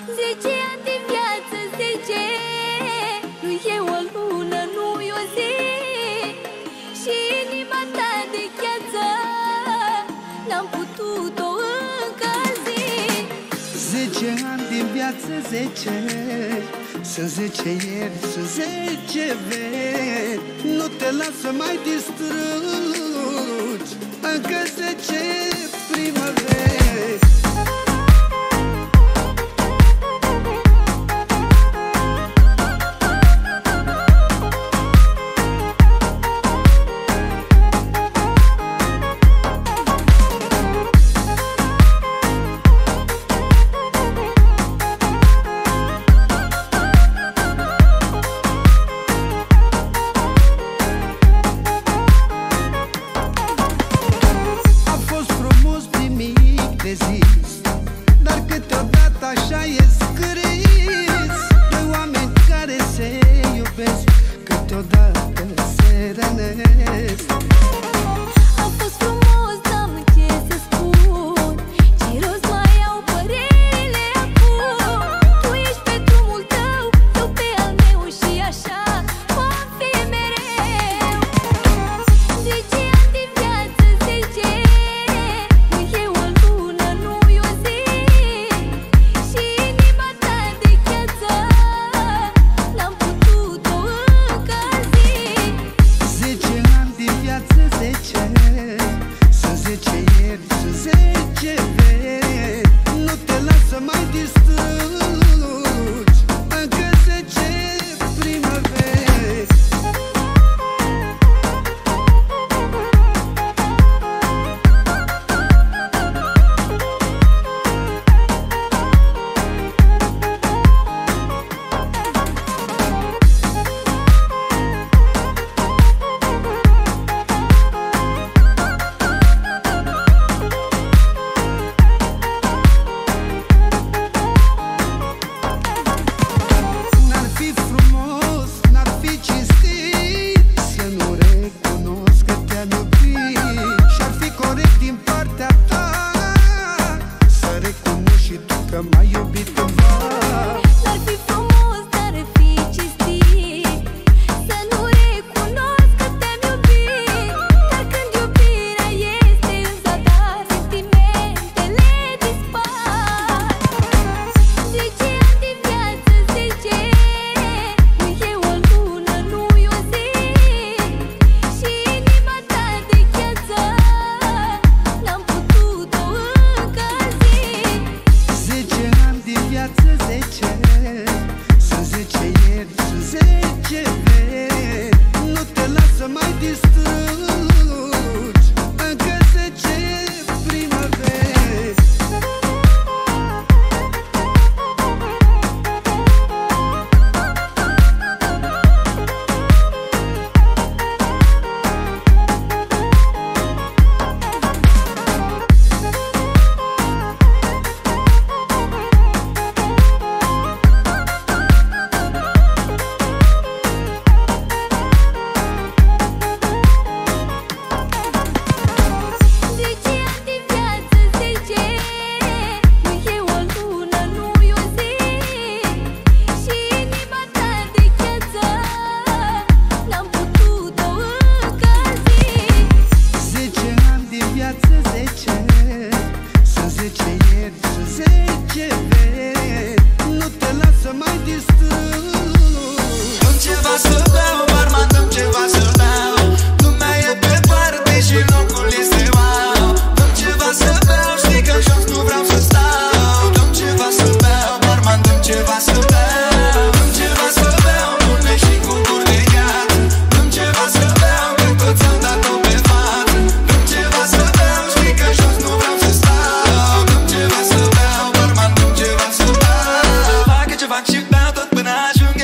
10 ani de viață, 10. Nu e o lună, nu e o zi. Și inima ta de gheață n-am putut-o încălzi. 10 ani din viață, 10. Sunt 10 ieri, sunt 10 veri. Nu te las să mai distrugi încă 10 primăveri. Dar câteodată așa e scris. Doi oameni care se iubesc câteodată se rănesc. A fost frumos, n-am ce să spun. Ce rost mai au părerile acum? Tu ești pe drumul tău, eu pe al meu și așa vom fi mereu. 10 ani de viață, 10. Nu e o lună, nu e o zi. Și inima ta de gheață n-am putut-o încălzi. 10 ani din viață, 10. Sunt 10 ieri, sunt 10 veri. Nu te las să mai distrugi încă 10 primăveri. N-ar fi frumos, n-ar fi cinstit să nu recunosc că te-am iubit. Și-ar fi corect din partea ta să recunoști și tu că m-ai iubit cândva. N-ar fi frumos, dar ar fi cinstit să nu recunosc că te-am iubit. Dar când iubirea este în zadar, sentimentele dispar. 10 ani de viață, 10. Nu e o lună, nu e o zi. Și inima ta de gheață n-am putut-o încălzi. 10 ani din viață, 10. Sunt 10 ieri, sunt 10 veri. Nu te las să mai distrugi încă 10 primăveri. Fac ce fac și beau tot până ajung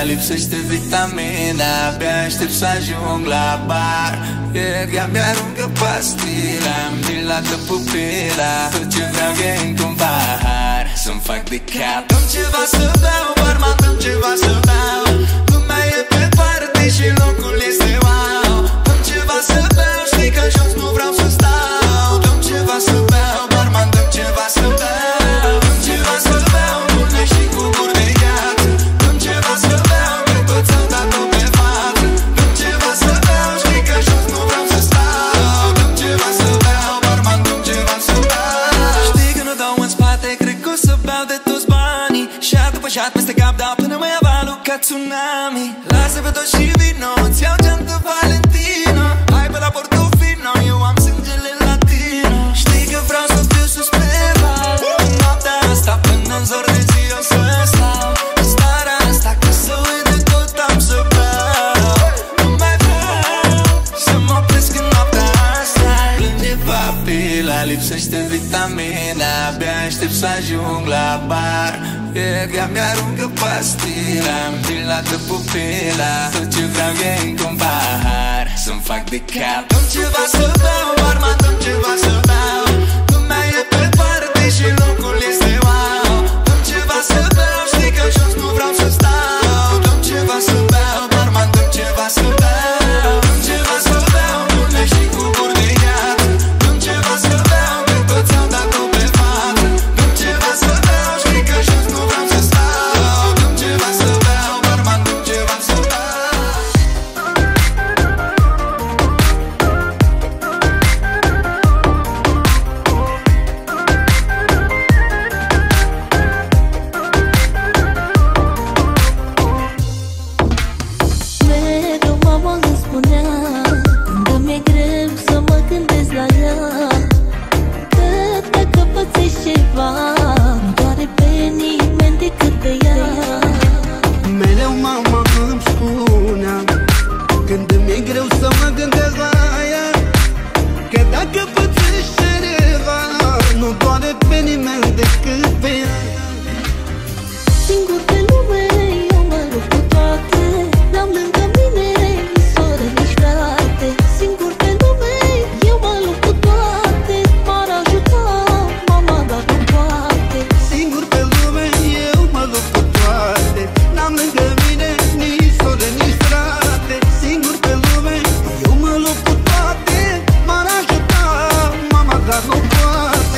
lipsește vitamina. Abia aștept să ajung la bar. Ea mi-aruncă pastila, mi lată pupila. Tot ce vreau e într-un pahar să-mi fac de cap. Dăm ceva să beau, barman, dăm ceva să beau. Lumea e pe parte și locul este wow. Dăm ceva să beau, știi că jos nu vreau să stau. Dăm ceva să beau, barman, dăm ceva să beau. Dăm ceva să beau, bune și cu guri de gheață. Dăm ceva să beau, că toți au dat-o pe față. Dăm ceva să beau, știi că jos nu vreau să stau. Dăm ceva să beau, barman, dăm ceva să beau. Știi că nu dau în spate, cred că o să beau de toți banii. Șat după șat peste cap, dau până mă ia valul ca tsunami. Lasă pe toți și vino, îți iau geantă Valentino. Hai pe la Portofino, eu am sângele latino. Știi că vreau să fiu sus pe val. Noaptea asta până în zor de zi o să stau în starea asta, că să uit de tot am să beau. Nu mai vreau să mă opresc în noaptea asta. Plânge papila, lipsește vitamina. Abia aștept să ajung la bar. Ea mi-aruncă pastila, mi lată pupila. Tot ce vreau e într-un pahar să-mi fac de cap. Dăm ceva să beau, barman, dăm ceva să beau. Lumea e pe parte și locul este wow. Dăm ceva să beau, știi că jos nu vreau să stau. Dăm ceva să beau, barman, dăm ceva să beau. Dăm ceva să beau, bune și cu guri de gheață. Dăm ceva să beau, că toți au dat-o pe față. Dăm ceva să beau, știi că jos nu vreau să stau. Dăm ceva să beau, barman, dăm ceva să beau. Mereu mama îmi spunea, când mi-e greu să mă gândesc la ea, că dacă pățești ceva, nu doare pe nimeni decât pe ea. Mereu mama îmi spunea, când mi-e greu să mă gândesc la ea, că dacă pățești ceva, nu doare pe nimeni decât pe ea. Singur pe lume eu mă lupt cu toate, n-am lângă mine nici soră, nici frate. Singur pe lume eu mă lupt cu toate, m-ar ajuta mama, dar nu poate. Singur pe lume eu mă lupt cu toate, n-am lângă mine nici soră, nici frate. Singur pe lume eu mă lupt cu toate, m-ar ajuta mama, dar nu poate.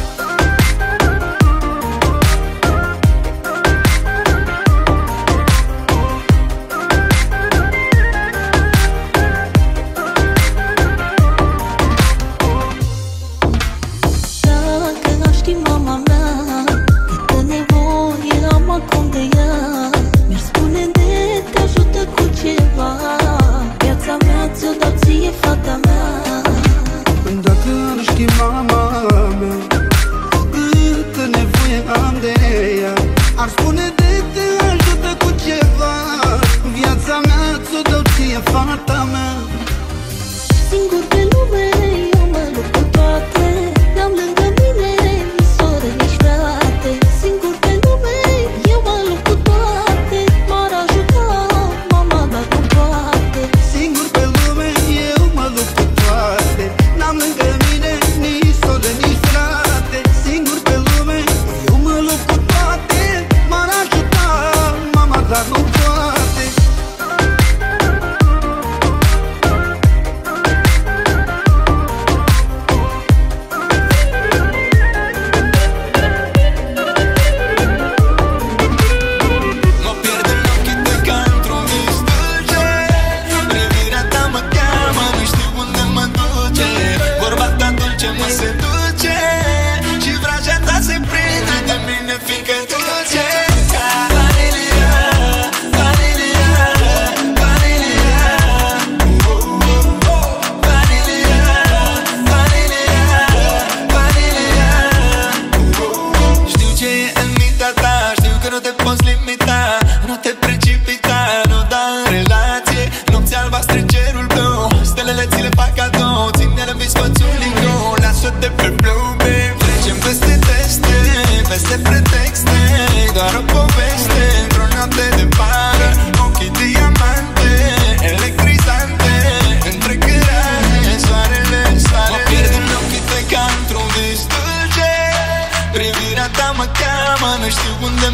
Dacă aș ști mama mea, câtă nevoie am acum de ea, mi-ar spune de te ajută cu ceva. Viața mea ți-o dau ție, fata mea. Dacă ar ști mama mea câtă nevoie am de ea, ar spune de te ajută cu ceva. Viața mea ți-o dau ție, fata mea. Singur pe lume eu mă lupt cu toate, n-am lângă mine nici soră, nici frate. Singur pe lume eu mă lupt cu toate, m-ar ajuta mama, dar nu poate. Singur pe lume eu mă lupt cu toate, n-am lângă mine nici soră, nici frate. Singur pe lume eu mă lupt cu toate, m-ar ajuta mama, dar nu poate. Mă pierd în ochii tăi ca într-un vis dulce. Privirea ta mă cheamă, nu știu unde mă duce. Vorba ta dulce mă seduce și vraja ta se prinde de mine, fiindcă dulce. Cavaliera,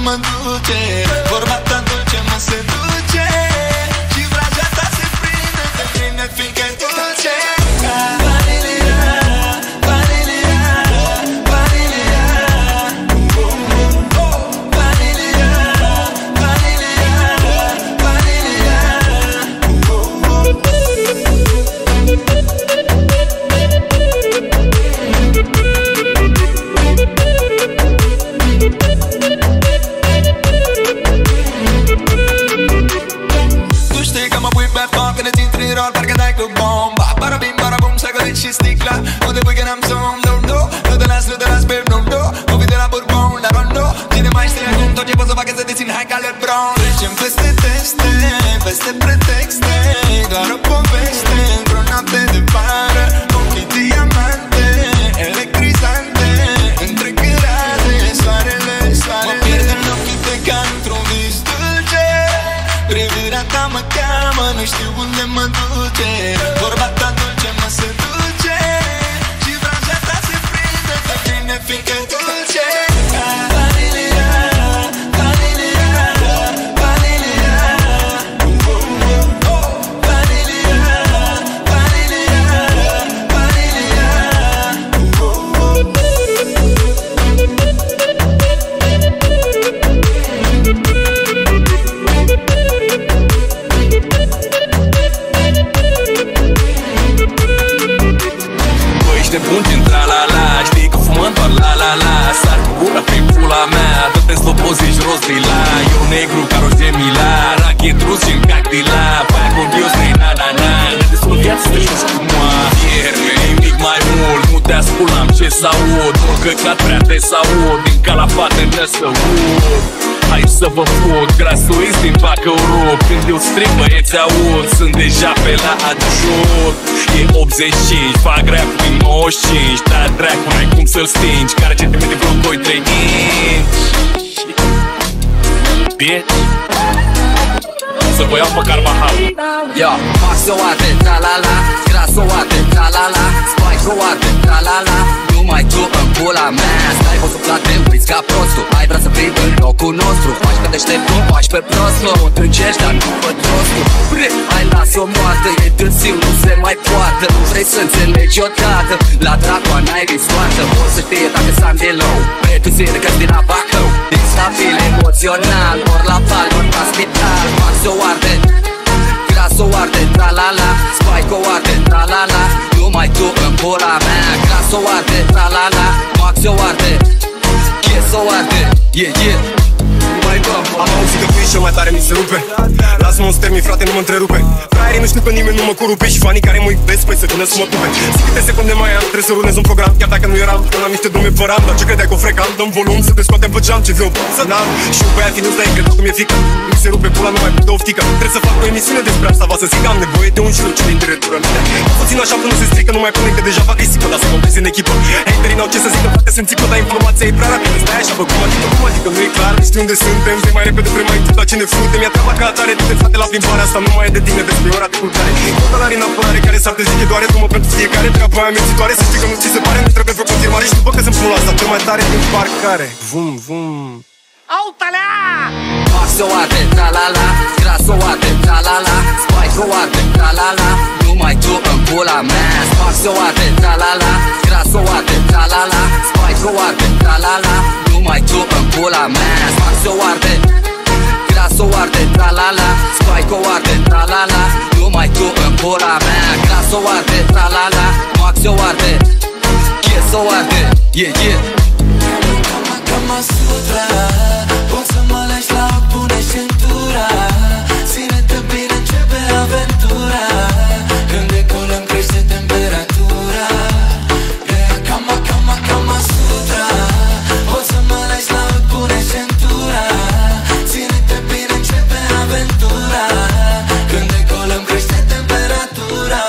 mă duce. Vorba ta dulce mă seduce și vraja ta se prinde de mine fiindcă e dulce. Vanilia, vanilia, vanilia, vanilia, tu știi că mă pui pe foc când îți intri în rol, parcă dai cu bomba. Barabim, barabum, s-a găsit și sticla. Unde pui că n-am somn, nu te las, sper, nu o vii de la Bourbon, la Rondo. Cine mai știe acum tot ce pot să facă să te țin hai ca LeBron. Trecem peste teste, peste pretexte, doar o poveste într-o noapte de vară. Ochii diamante, electrizante, între cărate, soarele. Mă pierd în ochii tăi ca într-un vis dulce. Privirea ta mă cheamă, nu știu unde mă duce. Vorba ta dulce mă seduce și vraja ta se prinde de mine fiindcă e dulce. Vanilia, vanilia, vanilia, vanilia, Ești nebun din tra-la-la, știi că fumăm doar la-la-la. Sar cu gura pe pula mea, dă-te slopo, zici rost de la. Eu negru ca rost de mila, rachet rus și în cactila. Paia cu Dios, nei na-na-na, ne destul viață să te joci cu moa. Ierme, nimic mai mult, nu te ascult, am ce s-aud. Nu căcat prea te s-aud, din calafate ne să-ud. Hai să vă fut, grasuiți din Bacău rup. Când eu strig băieți aud, sunt deja pe la adjut. E 85, fac rap din 95. Da, dracu, n-ai cum să-l stingi. Care ce te mete vreo 2-3 inch. Bitch, să vă iau pe Carvajal. Yo, Max o arde, tra-la-la, Gras o arde, tra-la-la, Spike o arde, tra-la-la. Numai tu în pula mea, stai o suflat de uiți ca prostul. Ai vrea să prind în locul nostru, faci pe deșteptul, faci pe prostul. Nu te încerci, dar nu văd rostul. Hai las-o moartă, e târziu, nu se mai poartă. Nu vrei să înțelegi odată, la dracu n-ai risoartă. Poți să știe dacă s-am de low, pretuzire că-s din la Bacău. Instabil emoțional, ori la bal, ori la spital. Max o arde, Gras o arde, tra-la-la, Spike o arde, tra-la-la. Numai tu în pula mea, Gras o arde, tra-la-la, Max o arde, Yes o arde, yeah. Am auzit că fii cel mai tare mi se rupe. Lasă-mă să termin, frate, nu mă întrerupe. Fraierii nu știu că nimeni nu mă corupe și fanii care mă iubesc, păi să vină să mă pupe. Zic câte secunde mai am, trebuie să rulez un program. Chiar dacă nu eram, când am niște drume păram. Dar ce credeai că o frecam, dăm volum să te scoatem pe geam. Ce vreau să n-am și un băiat fiind ăsta e că cum e fică. Mi se rupe pula, nu mai pot de oftică. Trebuie să fac o emisiune despre asta, va să zic. Am nevoie de un șiru ce de indirectură mine. Puțin așa până se strică, nu mai pune că deja fac risipă. Lasă mă în echipă. Haterii n-au ce să zică, frate, sunt țipă, dar informația e prea rapidă. Stai așa, bă, cum adică nu e clar, știi unde suntem, zi mai repede, vrei mai întâi, dar cine frunte. Mi-a treaba ca atare, du-te, frate, la plimbarea asta, nu mai e de tine, despre ora de culcare. Totalari în apărare, care s-ar te zice doare, dumă pentru fiecare. Treaba aia mințitoare, să știi că nu ți se pare, nu trebuie vreo confirmare. Și după că sunt pula asta, cel mai tare din parcare. Vum, vum. Autalea! Max o arde, tra-la-la, Gras o arde, tra-la-la, Spike o arde, tra-la-la. Numai tu în pula mea, Max o arde, tra-la-la, Gras o arde, tra-la-la, Spike o arde, tra-la-la. Numai tu în pula mea, Max o arde, Gras o arde, tra-la-la, Spike o arde, tra-la-la. Numai tu în pula mea, Gras o arde, tra-la-la, Max o arde, Yes o arde, yeah. Kama Sutra, poți să mă lași la ochi, pune centura. Ține-te bine, începe aventura. Când decolăm crește temperatura. Kama Sutra, poți să mă lași la ochi, pune centura. Ține-te bine, începe aventura. Când decolăm crește temperatura.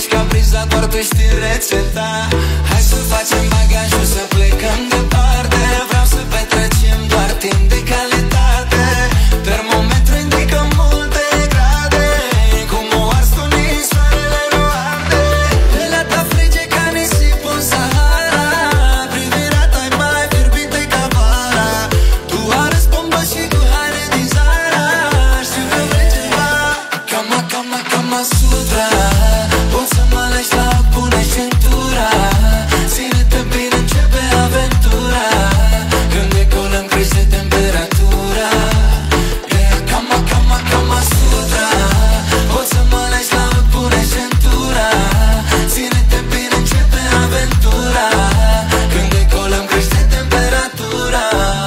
ești capriza, doar tu știi rețeta. Hai să facem bagajul, să plecăm departe. Vreau să petrecem doar timp de calitate. Termometru indică multe grade, cum o ars tu nici soarele nu arde. Pelea ta frige ca nisipul Sahara, privirea ta-i mai fierbinte ca vara. Tu arăți bombă și cu haine din Zara. Știu că vrei ceva, Kama Sutra. Poți să mă lași la ochi, pune centura. Ține-te bine, începe aventura. Când decolăm crește temperatura. Kama Sutra. Poți să mă lași la ochi, pune centura. Ține-te bine, începe aventura. Când decolăm crește temperatura.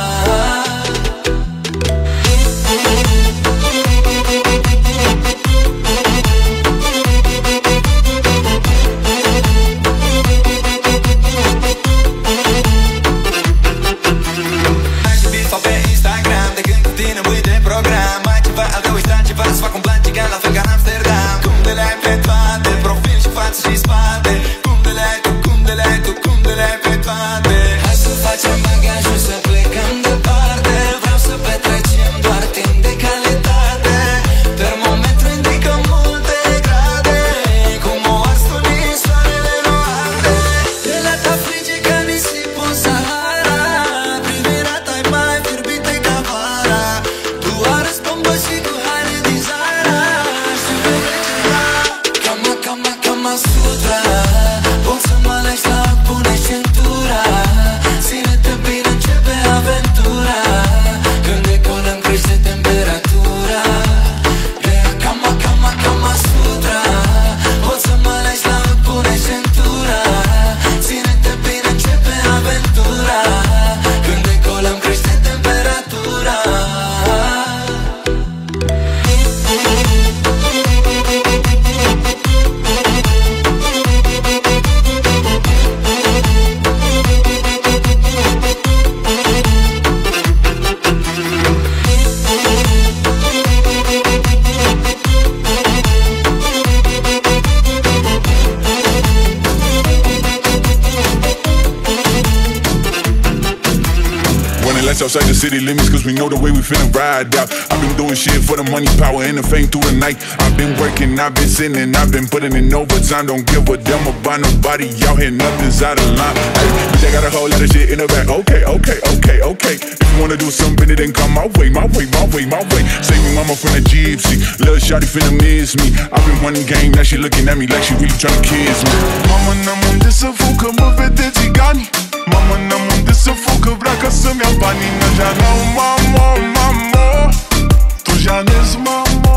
Outside the city limits, cause we know the way we finna ride out. I've been doing shit for the money, power, and the fame through the night. I've been working, I've been sinning, I've been putting in overtime. Don't give a damn about nobody out here, nothing's out of line. Hey, bitch, I got a whole lot of shit in the back. Okay. If you wanna do something, then come my way. Save me mama from the gypsy, little shawty finna miss me. I've been running game, now she looking at me like she really tryna kiss me. Mama, n-am unde să fug, că mă vede țigani. Mama, n-am unde să fug, că vrea ca să-mi ia banii. N-a n-au mama, tu janezi mama.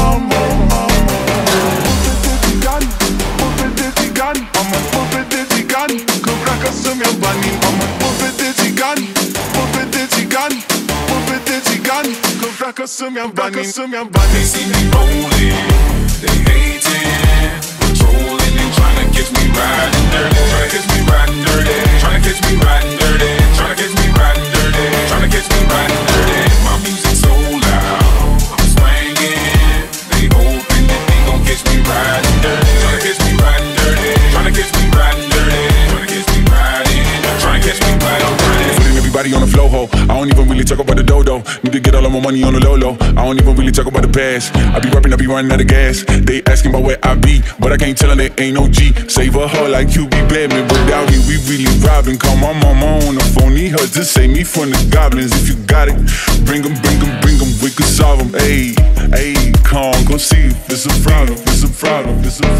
Mă vede țigani, mama, mă vede țigani, că vrea ca să-mi ia banii. Mama, mă vede țigani, mă vede țigani, mă vede țigani, că vrea ca să-mi ia banii. They see me rolling, they hating, patrolling and tryna catch me riding dirty, tryna catch me riding dirty, tryna catch me riding dirty, tryna catch me riding dirty, tryna catch me riding dirty. My music so loud, I'm swinging. They hoping that they gon' catch me riding dirty, tryna catch me riding dirty, tryna catch me riding dirty, tryna catch me riding, tryna catch me riding dirty. Putting everybody on the flow ho. I don't even really talk about the dodo. Need to get all of my money on the low. I don't even really talk about the past. I be rapping, I be running out of gas. They asking about where I be, but I can't tell them they ain't no G. Save a hoe like you be Batman, but down here we really robbing. Call my mama on the phone, need her to save me from the goblins. If you got it, bring them, we can solve them. Ayy, come see if it's a problem, it's a problem.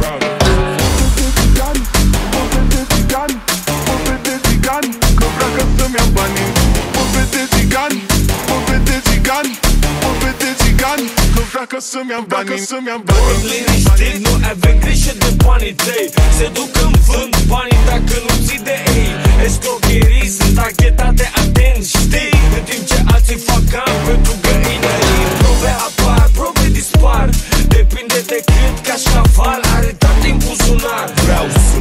Că să-mi ia banii. Liniștit, nu avem grijă de banii tăi. Se duc în vânt banii dacă nu ții de ei. Escrocherii sunt achetate, atenți, știi? În timp ce alții fac ani pentru găinării. Probe apar, probe dispar. Depinde de cât cașcaval are dat din buzunar. Vreau să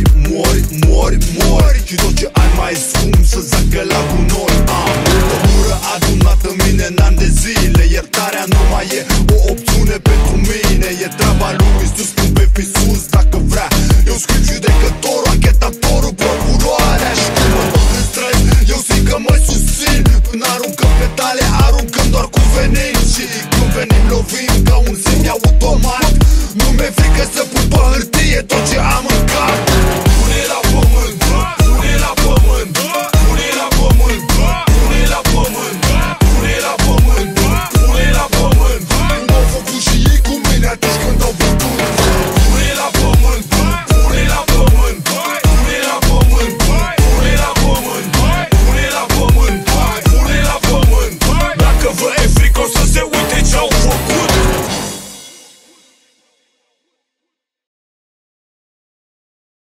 mori și tot ce ai mai scump să zacă la gunoi. Am o ură adunată în mine în ani de zile. Iertarea nu mai e o opțiune pentru mine. E treaba lui Iisus când vei fi sus. Dacă vrea. Eu scriu judecătorul, anchetatorul, procuroarea. Și când mă duc în străzi, eu zic că mă susțin. Când aruncăm petale, aruncăm doar cu venin. Și când venim lovim ca un semi-automat. Nu mi-e frică să pun pe hârtie tot ce